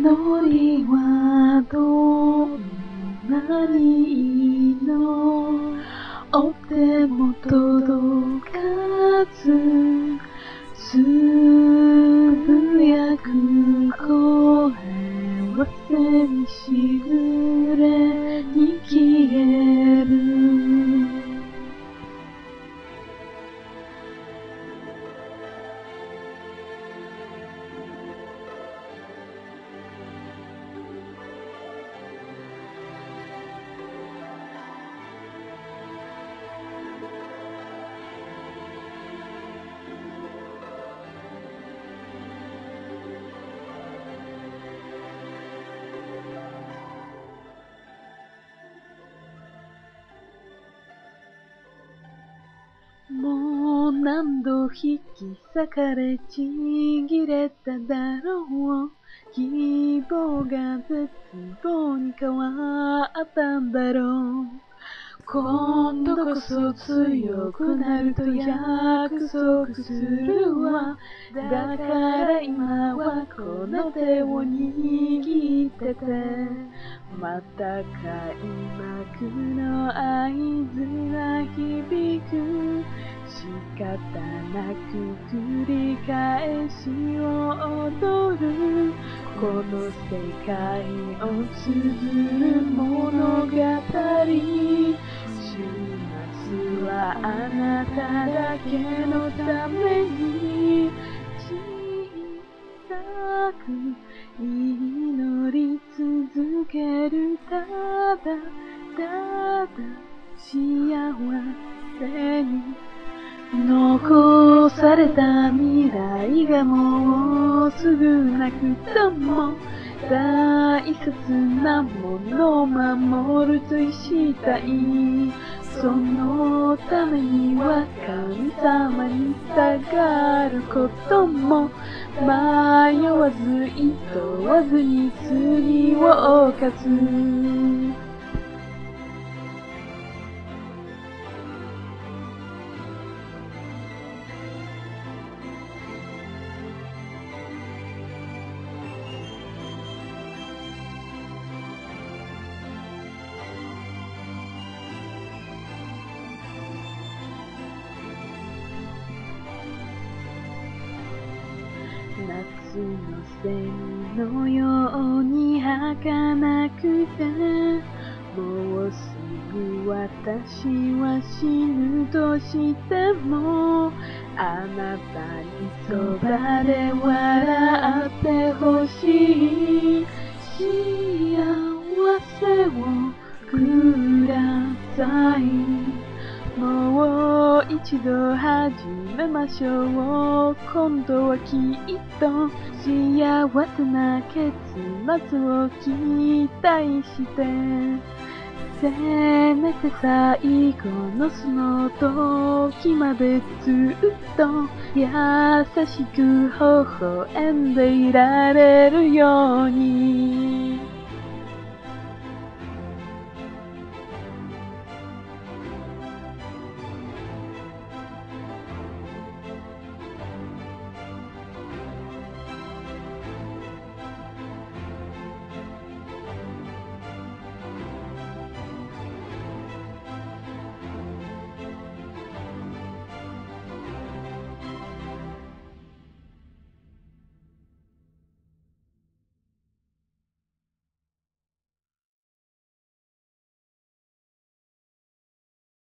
祈りはどんなにいいの、追っても届かず、つぶやく声は背にしぐれに消える。もう何度引き裂かれちぎれただろう。希望が絶望に変わったんだろう。今度こそ強くなると約束するわ。だから今はこの手を握ってて、また開幕の合図が響く。仕方なく繰り返しを踊る。この世界を綴る物語。週末はあなただけのために小さく祈り続ける。ただただ幸せに残された未来がもうすぐなくとも、大切なものを守るとしたい。そのためには神様に下がることも、迷わずいとわずに罪を犯す。夏のセミのように儚くて、もうすぐ私は死ぬとしても、あなたにそばで笑ってほしい。幸せをください。もう一度始めましょう。今度はきっと幸せな結末を期待して、せめて最後のその時までずっと優しく微笑んでいられるように。